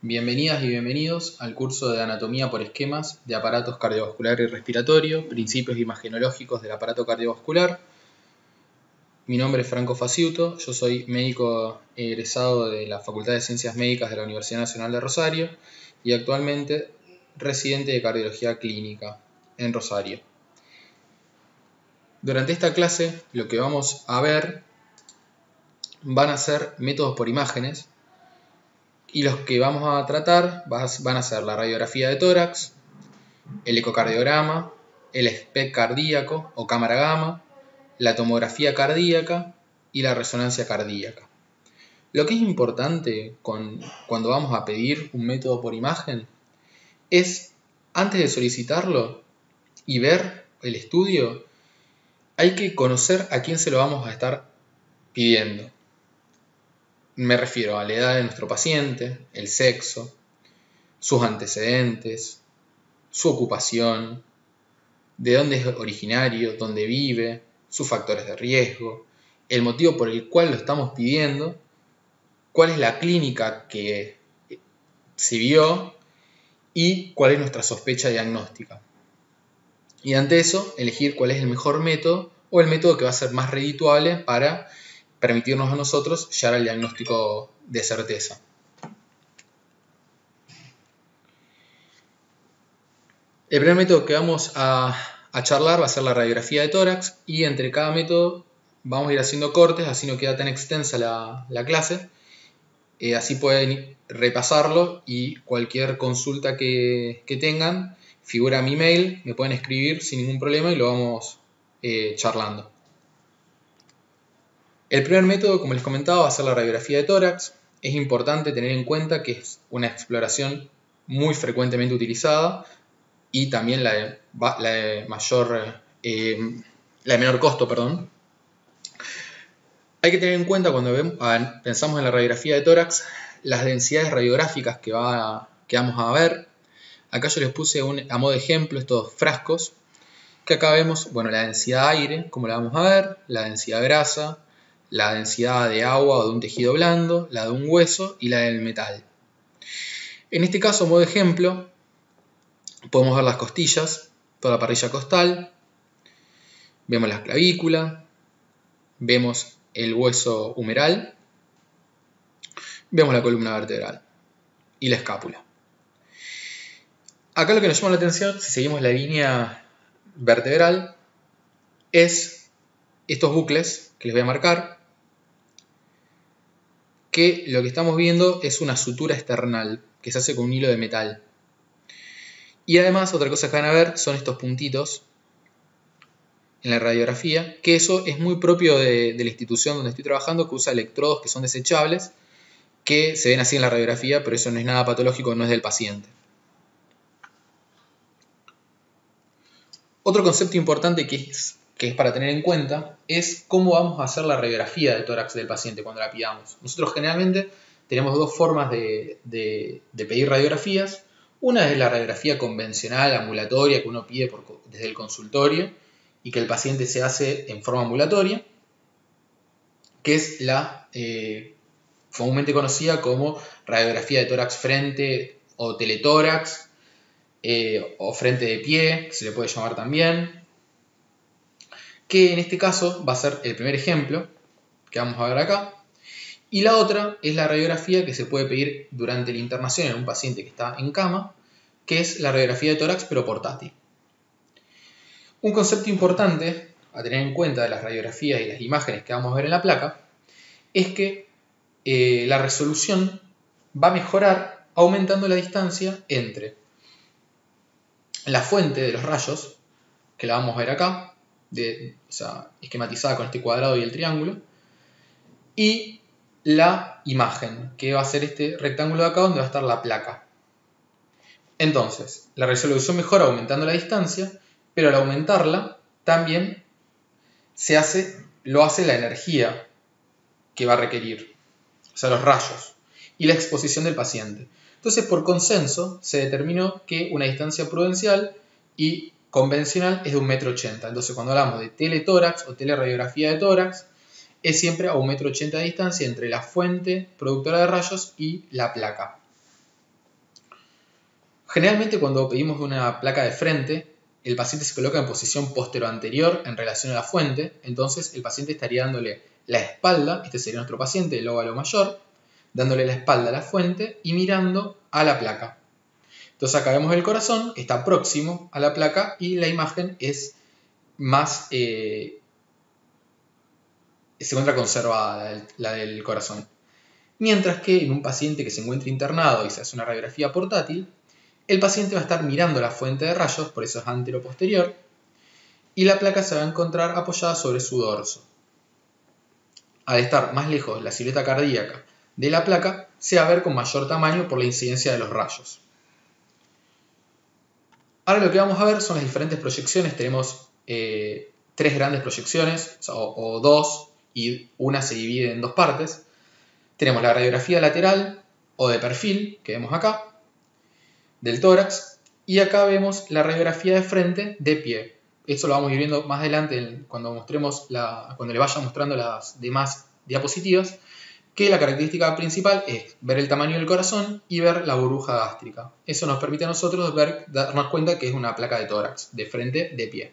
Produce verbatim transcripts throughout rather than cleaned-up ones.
Bienvenidas y bienvenidos al curso de Anatomía por esquemas de aparatos cardiovascular y respiratorio, principios imagenológicos del aparato cardiovascular. Mi nombre es Franco Faciuto, yo soy médico egresado de la Facultad de Ciencias Médicas de la Universidad Nacional de Rosario y actualmente residente de Cardiología Clínica en Rosario. Durante esta clase lo que vamos a ver van a ser métodos por imágenes. Y los que vamos a tratar van a ser la radiografía de tórax, el ecocardiograma, el S P E C cardíaco o cámara gamma, la tomografía cardíaca y la resonancia cardíaca. Lo que es importante con, cuando vamos a pedir un método por imagen es, antes de solicitarlo y ver el estudio, hay que conocer a quién se lo vamos a estar pidiendo. Me refiero a la edad de nuestro paciente, el sexo, sus antecedentes, su ocupación, de dónde es originario, dónde vive, sus factores de riesgo, el motivo por el cual lo estamos pidiendo, cuál es la clínica que se vio y cuál es nuestra sospecha diagnóstica. Y ante eso, elegir cuál es el mejor método o el método que va a ser más redituable para permitirnos a nosotros llegar al diagnóstico de certeza. El primer método que vamos a, a charlar va a ser la radiografía de tórax y entre cada método vamos a ir haciendo cortes, así no queda tan extensa la, la clase. Eh, así pueden repasarlo y cualquier consulta que, que tengan, figura mi mail, me pueden escribir sin ningún problema y lo vamos eh, charlando. El primer método, como les comentaba, va a ser la radiografía de tórax. Es importante tener en cuenta que es una exploración muy frecuentemente utilizada y también la de, la de mayor, eh, la de menor costo, perdón. Hay que tener en cuenta cuando vemos, pensamos en la radiografía de tórax las densidades radiográficas que, va, que vamos a ver. Acá yo les puse un, a modo de ejemplo estos frascos, que acá vemos, bueno, la densidad de aire, como la vamos a ver, la densidad de grasa, la densidad de agua o de un tejido blando, la de un hueso y la del metal. En este caso, a modo de ejemplo, podemos ver las costillas, toda la parrilla costal, vemos la clavícula, vemos el hueso humeral, vemos la columna vertebral y la escápula. Acá lo que nos llama la atención, si seguimos la línea vertebral, es estos bucles que les voy a marcar, que lo que estamos viendo es una sutura external que se hace con un hilo de metal. Y además, otra cosa que van a ver son estos puntitos en la radiografía, que eso es muy propio de, de la institución donde estoy trabajando, que usa electrodos que son desechables, que se ven así en la radiografía, pero eso no es nada patológico, no es del paciente. Otro concepto importante que es, que es para tener en cuenta es cómo vamos a hacer la radiografía del tórax del paciente cuando la pidamos. Nosotros generalmente tenemos dos formas de, de, de pedir radiografías. Una es la radiografía convencional, ambulatoria, que uno pide por, desde el consultorio y que el paciente se hace en forma ambulatoria, que es la eh, comúnmente conocida como radiografía de tórax frente o teletórax, eh, o frente de pie, que se le puede llamar también, que en este caso va a ser el primer ejemplo que vamos a ver acá. Y la otra es la radiografía que se puede pedir durante la internación en un paciente que está en cama, que es la radiografía de tórax pero portátil. Un concepto importante a tener en cuenta de las radiografías y las imágenes que vamos a ver en la placa es que eh, la resolución va a mejorar aumentando la distancia entre la fuente de los rayos, que la vamos a ver acá, de, o sea, esquematizada con este cuadrado y el triángulo, y la imagen, que va a ser este rectángulo de acá donde va a estar la placa. Entonces, la resolución mejora aumentando la distancia, pero al aumentarla también se hace, lo hace la energía que va a requerir, o sea, los rayos, y la exposición del paciente. Entonces, por consenso, se determinó que una distancia prudencial y convencional es de un metro ochenta. Entonces, cuando hablamos de teletórax o teleradiografía de tórax, es siempre a un metro ochenta de distancia entre la fuente productora de rayos y la placa. Generalmente cuando pedimos una placa de frente, el paciente se coloca en posición postero-anterior en relación a la fuente, entonces el paciente estaría dándole la espalda, este sería nuestro paciente, el óvalo mayor, dándole la espalda a la fuente y mirando a la placa. Entonces acá vemos el corazón, que está próximo a la placa y la imagen es más, eh, se encuentra conservada, la del, la del corazón. Mientras que en un paciente que se encuentra internado y se hace una radiografía portátil, el paciente va a estar mirando la fuente de rayos, por eso es antero-posterior, y la placa se va a encontrar apoyada sobre su dorso. Al estar más lejos la silueta cardíaca de la placa, se va a ver con mayor tamaño por la incidencia de los rayos. Ahora lo que vamos a ver son las diferentes proyecciones. Tenemos eh, tres grandes proyecciones, o, o dos, y una se divide en dos partes. Tenemos la radiografía lateral o de perfil, que vemos acá, del tórax, y acá vemos la radiografía de frente de pie. Esto lo vamos a ir viendo más adelante cuando, mostremos la, cuando le vaya mostrando las demás diapositivas, que la característica principal es ver el tamaño del corazón y ver la burbuja gástrica. Eso nos permite a nosotros ver, darnos cuenta que es una placa de tórax, de frente, de pie.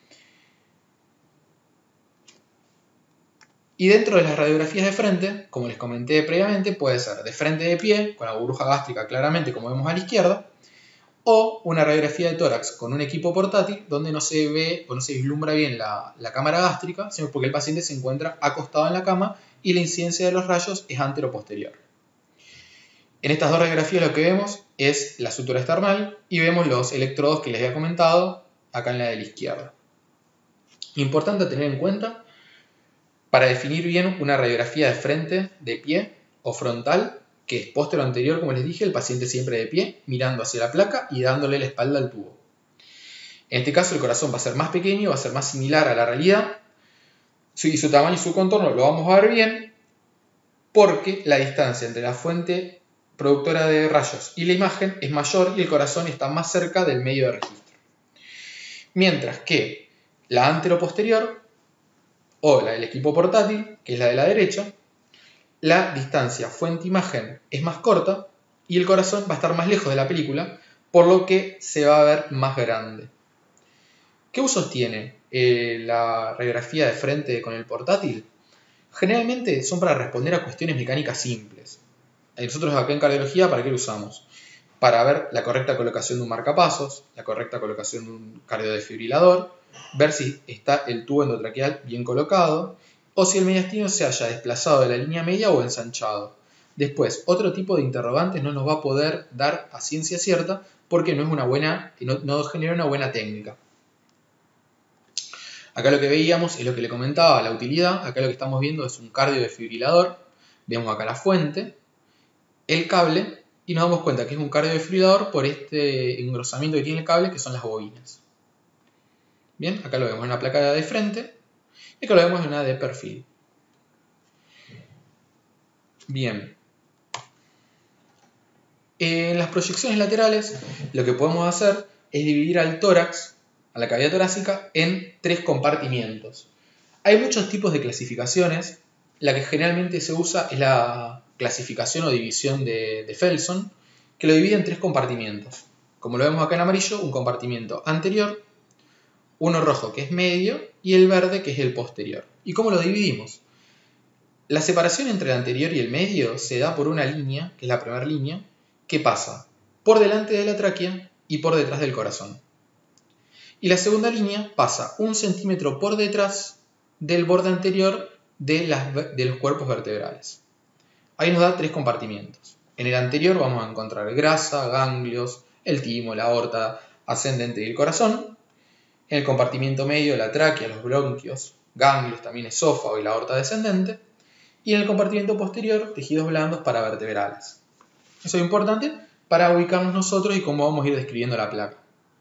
Y dentro de las radiografías de frente, como les comenté previamente, puede ser de frente de pie, con la burbuja gástrica claramente como vemos a la izquierda, o una radiografía de tórax con un equipo portátil donde no se ve o no se vislumbra bien la, la cámara gástrica, sino porque el paciente se encuentra acostado en la cama y la incidencia de los rayos es antero-posterior. En estas dos radiografías lo que vemos es la sutura external y vemos los electrodos que les había comentado acá en la de la izquierda. Importante tener en cuenta para definir bien una radiografía de frente, de pie o frontal, que es postero anterior, como les dije, el paciente siempre de pie, mirando hacia la placa y dándole la espalda al tubo. En este caso el corazón va a ser más pequeño, va a ser más similar a la realidad, y su tamaño y su contorno lo vamos a ver bien, porque la distancia entre la fuente productora de rayos y la imagen es mayor y el corazón está más cerca del medio de registro. Mientras que la antero-posterior, o la del equipo portátil, que es la de la derecha, la distancia fuente-imagen es más corta y el corazón va a estar más lejos de la película, por lo que se va a ver más grande. ¿Qué usos tiene eh, la radiografía de frente con el portátil? Generalmente son para responder a cuestiones mecánicas simples. Nosotros acá en cardiología, ¿para qué lo usamos? Para ver la correcta colocación de un marcapasos, la correcta colocación de un cardiodesfibrilador, ver si está el tubo endotraqueal bien colocado, o si el mediastino se haya desplazado de la línea media o ensanchado. Después, otro tipo de interrogantes no nos va a poder dar a ciencia cierta porque no, es una buena, no, no genera una buena técnica. Acá lo que veíamos es lo que le comentaba, la utilidad. Acá lo que estamos viendo es un cardiodesfibrilador. Vemos acá la fuente, el cable, y nos damos cuenta que es un cardiodesfibrilador por este engrosamiento que tiene el cable, que son las bobinas. Bien, acá lo vemos en una placa de frente y acá lo vemos en una de perfil. Bien. En las proyecciones laterales lo que podemos hacer es dividir al tórax, a la cavidad torácica, en tres compartimientos. Hay muchos tipos de clasificaciones. La que generalmente se usa es la clasificación o división de, de Felson, que lo divide en tres compartimientos. Como lo vemos acá en amarillo, un compartimiento anterior, uno rojo que es medio y el verde que es el posterior. ¿Y cómo lo dividimos? La separación entre el anterior y el medio se da por una línea, que es la primera línea, que pasa por delante de la tráquea y por detrás del corazón. Y la segunda línea pasa un centímetro por detrás del borde anterior de, las, de los cuerpos vertebrales. Ahí nos da tres compartimientos. En el anterior vamos a encontrar grasa, ganglios, el timo, la aorta ascendente y el corazón. En el compartimiento medio la tráquea, los bronquios, ganglios, también esófago y la aorta descendente. Y en el compartimiento posterior, tejidos blandos para vertebrales. Eso es importante para ubicarnos nosotros y cómo vamos a ir describiendo la placa.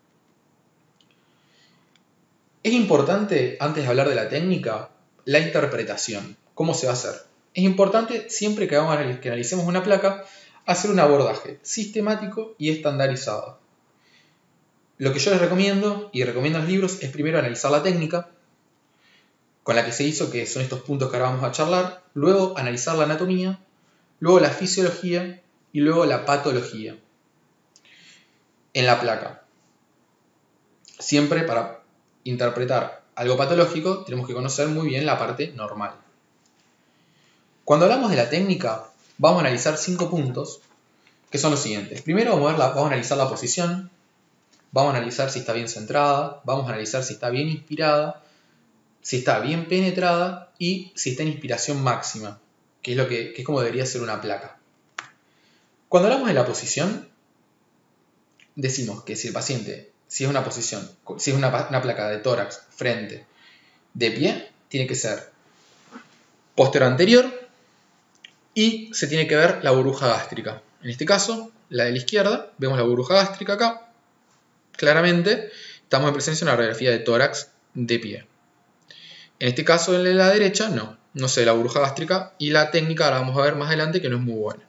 Es importante, antes de hablar de la técnica, la interpretación. ¿Cómo se va a hacer? Es importante, siempre que, hagamos, que analicemos una placa, hacer un abordaje sistemático y estandarizado. Lo que yo les recomiendo, y recomiendo en los libros, es primero analizar la técnica con la que se hizo, que son estos puntos que ahora vamos a charlar, luego analizar la anatomía, luego la fisiología y luego la patología. en la placa. Siempre para interpretar algo patológico tenemos que conocer muy bien la parte normal. Cuando hablamos de la técnica, vamos a analizar cinco puntos que son los siguientes. Primero vamos a, ver la, vamos a analizar la posición, vamos a analizar si está bien centrada, vamos a analizar si está bien inspirada, si está bien penetrada y si está en inspiración máxima, que es, lo que, que es como debería ser una placa. Cuando hablamos de la posición, decimos que si el paciente, si es una posición, si es una, una placa de tórax, frente, de pie, tiene que ser posterior anterior y se tiene que ver la burbuja gástrica. En este caso, la de la izquierda, vemos la burbuja gástrica acá. Claramente, estamos en presencia de una radiografía de tórax de pie. En este caso, en la derecha, no. No sé, la burbuja gástrica y la técnica, ahora vamos a ver más adelante, que no es muy buena.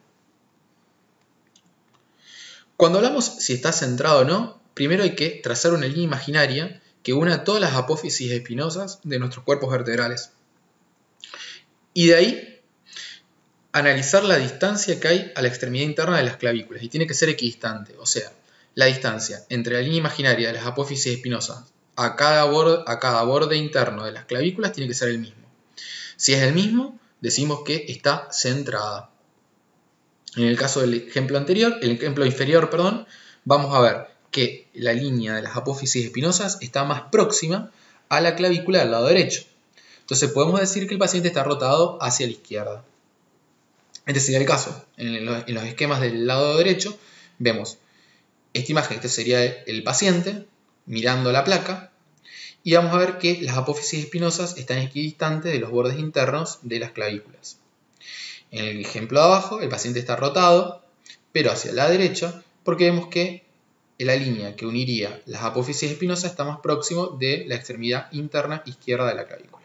Cuando hablamos si está centrado o no, primero hay que trazar una línea imaginaria que una todas las apófisis espinosas de nuestros cuerpos vertebrales. Y de ahí, analizar la distancia que hay a la extremidad interna de las clavículas. Y tiene que ser equidistante, o sea, la distancia entre la línea imaginaria de las apófisis espinosas a cada borde, a cada borde interno de las clavículas tiene que ser el mismo. Si es el mismo, decimos que está centrada. En el caso del ejemplo anterior, el ejemplo inferior, perdón, vamos a ver que la línea de las apófisis espinosas está más próxima a la clavícula del lado derecho. Entonces podemos decir que el paciente está rotado hacia la izquierda. Este sería el caso. En los, en los esquemas del lado derecho vemos esta imagen, este sería el paciente mirando la placa y vamos a ver que las apófisis espinosas están equidistantes de los bordes internos de las clavículas. En el ejemplo de abajo, el paciente está rotado, pero hacia la derecha, porque vemos que la línea que uniría las apófisis espinosas está más próximo de la extremidad interna izquierda de la clavícula.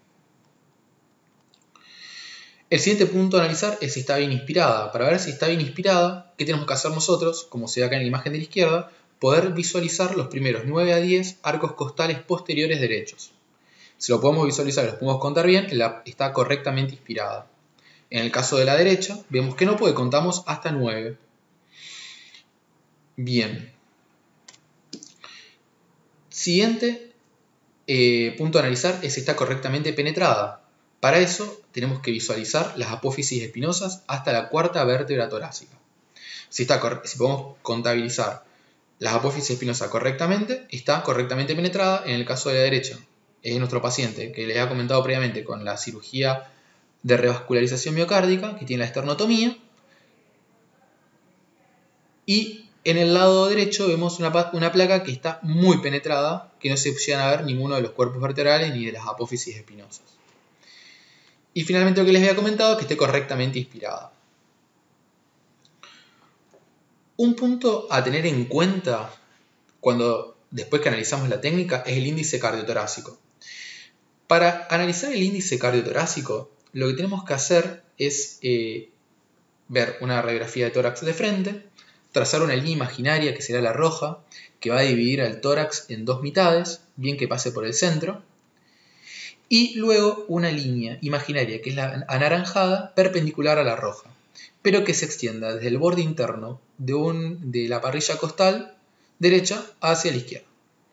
El siguiente punto a analizar es si está bien inspirada. Para ver si está bien inspirada, ¿qué tenemos que hacer nosotros? Como se ve acá en la imagen de la izquierda, poder visualizar los primeros nueve a diez arcos costales posteriores derechos. Si lo podemos visualizar y los podemos contar bien, está correctamente inspirada. En el caso de la derecha, vemos que no, porque contamos hasta nueve. Bien. Siguiente eh, punto a analizar es si está correctamente penetrada. Para eso tenemos que visualizar las apófisis espinosas hasta la cuarta vértebra torácica. Si, está, si podemos contabilizar las apófisis espinosas correctamente, está correctamente penetrada. En el caso de la derecha, es nuestro paciente que les ha comentado previamente con la cirugía de revascularización miocárdica, que tiene la esternotomía. Y en el lado derecho vemos una, una placa que está muy penetrada, que no se llegan a ver ninguno de los cuerpos vertebrales ni de las apófisis espinosas. Y finalmente lo que les había comentado es que esté correctamente inspirada. Un punto a tener en cuenta cuando después que analizamos la técnica es el índice cardiotorácico. Para analizar el índice cardiotorácico, lo que tenemos que hacer es eh, ver una radiografía de tórax de frente, trazar una línea imaginaria que será la roja, que va a dividir al tórax en dos mitades, bien que pase por el centro, y luego una línea imaginaria que es la anaranjada perpendicular a la roja, pero que se extienda desde el borde interno de, un, de la parrilla costal derecha hacia la izquierda.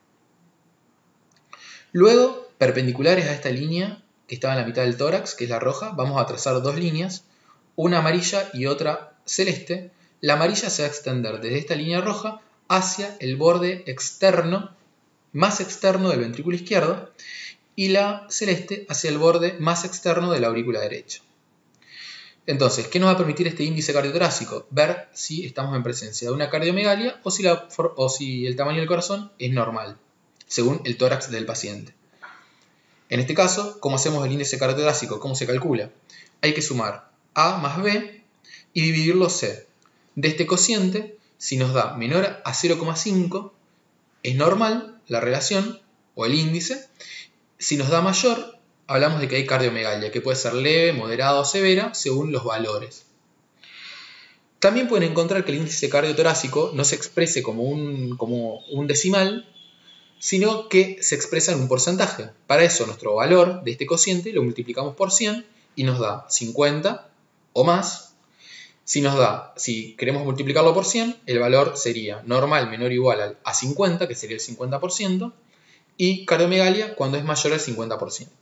Luego, perpendiculares a esta línea que estaba en la mitad del tórax, que es la roja, vamos a trazar dos líneas, una amarilla y otra celeste. La amarilla se va a extender desde esta línea roja hacia el borde externo, más externo del ventrículo izquierdo, y la celeste hacia el borde más externo de la aurícula derecha. Entonces, ¿qué nos va a permitir este índice cardiotorácico? Ver si estamos en presencia de una cardiomegalia o si, la, o si el tamaño del corazón es normal, según el tórax del paciente. En este caso, ¿cómo hacemos el índice cardiotorácico? ¿Cómo se calcula? Hay que sumar A más B y dividirlo C. De este cociente, si nos da menor a cero coma cinco, es normal la relación o el índice. Si nos da mayor, hablamos de que hay cardiomegalia, que puede ser leve, moderada o severa, según los valores. También pueden encontrar que el índice cardiotorácico no se exprese como un, como un decimal, sino que se expresa en un porcentaje. Para eso, nuestro valor de este cociente lo multiplicamos por cien y nos da cincuenta o más. Si nos da, si queremos multiplicarlo por cien, el valor sería normal menor o igual a cincuenta, que sería el cincuenta por ciento, y cardiomegalia cuando es mayor al cincuenta por ciento.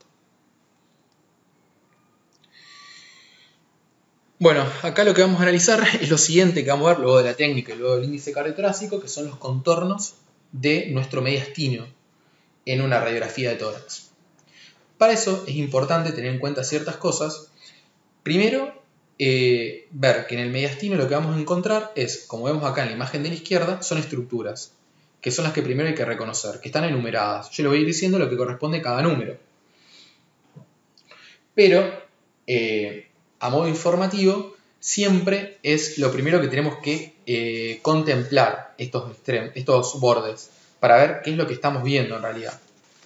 Bueno, acá lo que vamos a analizar es lo siguiente que vamos a ver luego de la técnica y luego del índice cardiotorácico, que son los contornos de nuestro mediastino en una radiografía de tórax. Para eso es importante tener en cuenta ciertas cosas. Primero, eh, ver que en el mediastino lo que vamos a encontrar es, como vemos acá en la imagen de la izquierda, son estructuras, que son las que primero hay que reconocer, que están enumeradas. Yo les voy a ir diciendo lo que corresponde a cada número. Pero, eh, a modo informativo, siempre es lo primero que tenemos que eh, contemplar estos, extremos, estos bordes, para ver qué es lo que estamos viendo en realidad.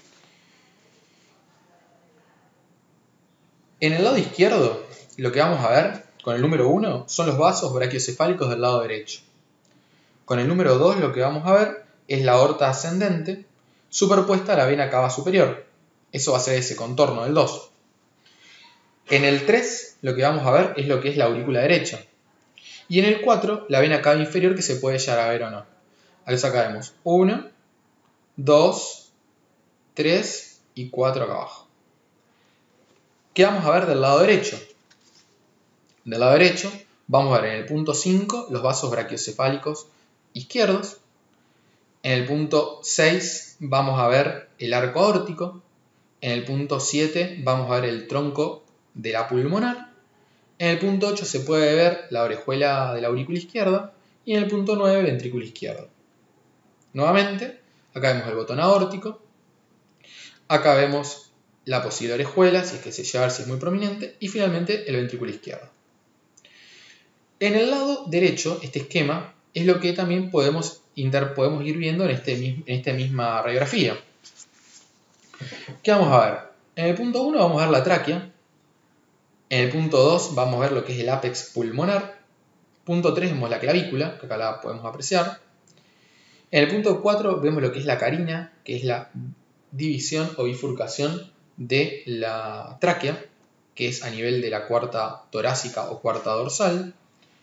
En el lado izquierdo, lo que vamos a ver con el número uno son los vasos brachiocefálicos del lado derecho. Con el número dos lo que vamos a ver es la aorta ascendente superpuesta a la vena cava superior. Eso va a ser ese contorno del dos. En el tres lo que vamos a ver es lo que es la aurícula derecha. Y en el cuatro la vena cava inferior, que se puede llegar a ver o no. Acá vemos uno, dos, tres y cuatro acá abajo. ¿Qué vamos a ver del lado derecho? Del lado derecho vamos a ver en el punto cinco los vasos brachiocefálicos izquierdos. En el punto seis vamos a ver el arco aórtico. En el punto siete vamos a ver el tronco de la pulmonar. En el punto ocho se puede ver la orejuela de la aurícula izquierda. Y en el punto nueve el ventrículo izquierdo. Nuevamente, acá vemos el botón aórtico. Acá vemos la posible orejuela, si es que se llega a ver si es muy prominente, y finalmente el ventrículo izquierdo. En el lado derecho, este esquema es lo que también podemos, inter, podemos ir viendo en, este, en esta misma radiografía. ¿Qué vamos a ver? En el punto uno vamos a ver la tráquea. En el punto dos vamos a ver lo que es el ápex pulmonar. Punto tres vemos la clavícula, que acá la podemos apreciar. En el punto cuatro vemos lo que es la carina, que es la división o bifurcación de la tráquea, que es a nivel de la cuarta torácica o cuarta dorsal.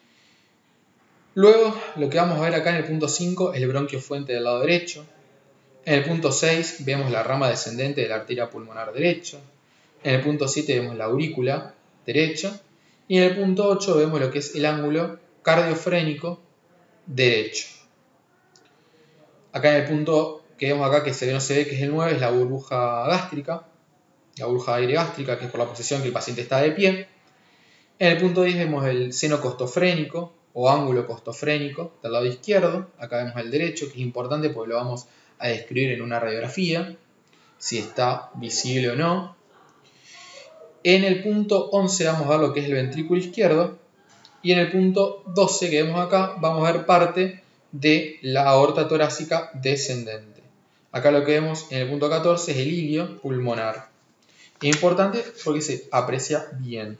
Luego, lo que vamos a ver acá en el punto cinco es el bronquio fuente del lado derecho. En el punto seis vemos la rama descendente de la arteria pulmonar derecha. En el punto siete vemos la aurícula derecha. Y en el punto ocho vemos lo que es el ángulo cardiofrénico derecho. Acá en el punto que vemos acá, que se ve no se ve, que es el nueve, es la burbuja gástrica. La burbuja de aire gástrica, que es por la posición que el paciente está de pie. En el punto diez vemos el seno costofrénico o ángulo costofrénico del lado izquierdo. Acá vemos el derecho, que es importante porque lo vamos a describir en una radiografía, si está visible o no. En el punto once vamos a ver lo que es el ventrículo izquierdo. Y en el punto doce que vemos acá, vamos a ver parte de la aorta torácica descendente. Acá lo que vemos en el punto catorce es el ilio pulmonar. Es importante porque se aprecia bien.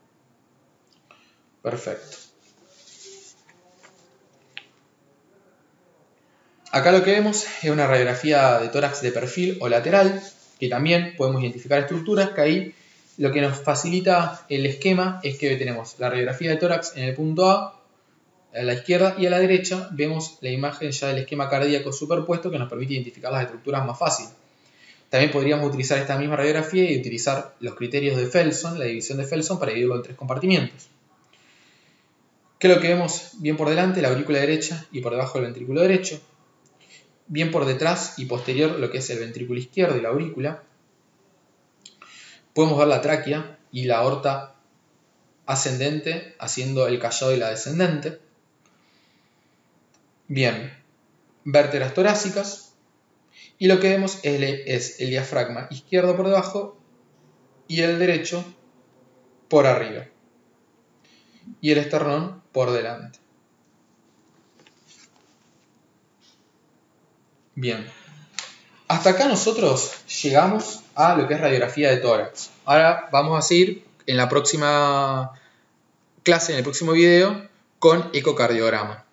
Perfecto. Acá lo que vemos es una radiografía de tórax de perfil o lateral, que también podemos identificar estructuras, que ahí lo que nos facilita el esquema es que tenemos la radiografía de tórax en el punto A, a la izquierda, y a la derecha vemos la imagen ya del esquema cardíaco superpuesto, que nos permite identificar las estructuras más fácil. También podríamos utilizar esta misma radiografía y utilizar los criterios de Felson, la división de Felson, para dividirlo en tres compartimientos. ¿Qué es lo que vemos bien por delante? La aurícula derecha y por debajo el ventrículo derecho. Bien por detrás y posterior lo que es el ventrículo izquierdo y la aurícula. Podemos ver la tráquea y la aorta ascendente haciendo el callado y la descendente. Bien, vértebras torácicas. Y lo que vemos es el, es el diafragma izquierdo por debajo y el derecho por arriba. Y el esternón por delante. Bien. Hasta acá nosotros llegamos a lo que es radiografía de tórax. Ahora vamos a seguir en la próxima clase, en el próximo video, con ecocardiograma.